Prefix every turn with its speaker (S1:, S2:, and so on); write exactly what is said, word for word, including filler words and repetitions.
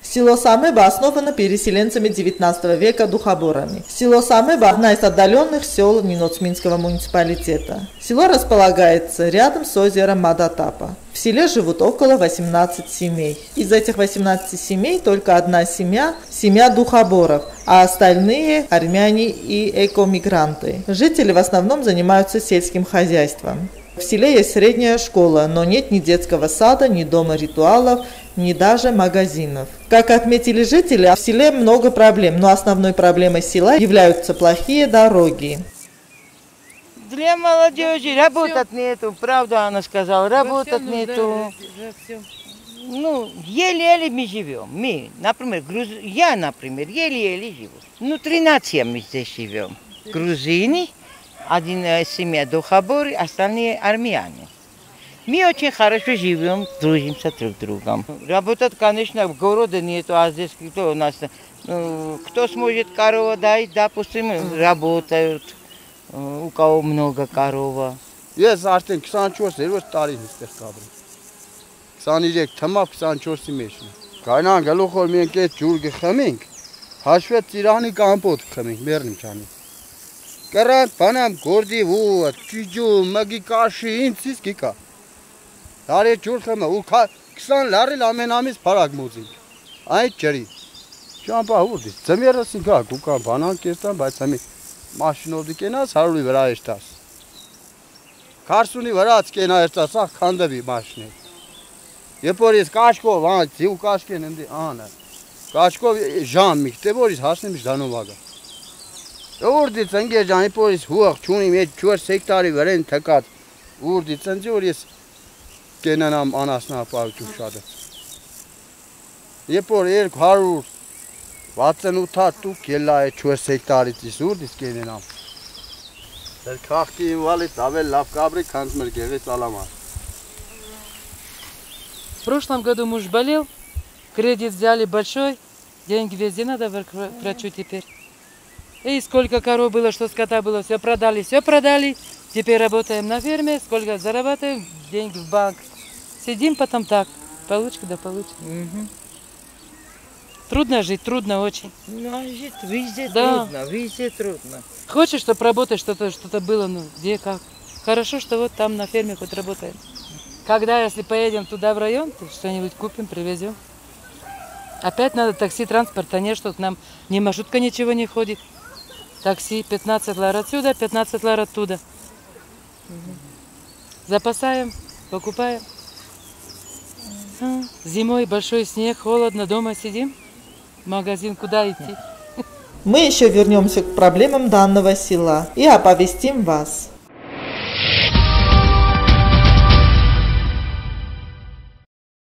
S1: Село Самыба основано переселенцами девятнадцатого века духоборами. Село Самыба – одна из отдаленных сел Ниноцминского муниципалитета. Село располагается рядом с озером Мадатапа. В селе живут около восемнадцати семей. Из этих восемнадцати семей только одна семья – семья духоборов, а остальные – армяне и экомигранты. Жители в основном занимаются сельским хозяйством. В селе есть средняя школа, но нет ни детского сада, ни дома ритуалов, ни даже магазинов. Как отметили жители, в селе много проблем, но основной проблемой села являются плохие дороги.
S2: Для молодежи работать нету, правда она сказала, работать нету. Ну, еле-еле мы живем. Мы, например, груз... я, например, еле-еле живу. Ну, тринадцать мы здесь живем. Грузины. Один семья духоборы, остальные армяне. Мы очень хорошо живем, дружимся друг с другом. Работать, конечно, в городе нету, а здесь кто у нас, ну, кто сможет корову дать, допустим, работают, у кого много корова.
S3: Ես արդեն քսանչորս տարին այստեղ կաբրի։ քսաներեք թմավ քսանչորսի մեջ։ Գանան գլուխոր մենք այդ ջուր գխմենք, հաշվեց Իրանի կամպոտ խմենք, մեռնիք անի։ Կրան բանամ գործի ու ճիջու մագի կաշի ինձից գիկա։ Դարի ջուր խմը ու քսան լարել ամենամից բարակ մուզինք։ Այդ ջրի։ Ճամփա ուդի։ Ձմերս ինքա գուկա բանան կեստան, բայց ամի մաշինով դիկենաս հարուրի վրա էստաս։ Քարսունի վրաց կենայստաս ախ քանդվի մաշինը։ Երբ որ ես կաշկով անցի ու կաշկեն ընդի անը։ Կաշկով ժամ միքտե որ ես հասնեմ դանովագա։ Ուրդից ընկեր ջանի պորիս հուղ չունի մեջ չորս հեկտարի վրեն թկած ուրդից ընձի որ ես կենանամ անասնապահություն շատը երբ որ երկու հարյուր վաթսունութ հատուկ ելա է չորս հեկտարից իս ուրդից կենանամ դեր քաղքի ինվալից ավել լավ կաբրի քանց մեր գեղեց ալամար
S4: В прошлом году муж болел, кредит взяли большой, деньги везде надо к врачу теперь. И сколько коров было, что скота было, все продали, все продали. Теперь работаем на ферме, сколько зарабатываем, деньги в банк. Сидим потом так, получка да получка. Угу. Трудно жить, трудно очень.
S2: Ну, жить везде
S4: да.
S2: трудно, везде трудно.
S4: Хочешь, чтобы работать, что-то что-то было, ну где, как. Хорошо, что вот там на ферме хоть работаем. Когда, если поедем туда в район, то что-нибудь купим, привезем. Опять надо такси, транспорта нет, что к нам ни маршрутка ничего не ходит. Такси, пятнадцать лар отсюда, пятнадцать лар оттуда. Угу. Запасаем, покупаем. А, зимой большой снег, холодно, дома сидим. В магазин куда идти?
S1: Мы еще вернемся к проблемам данного села и оповестим вас.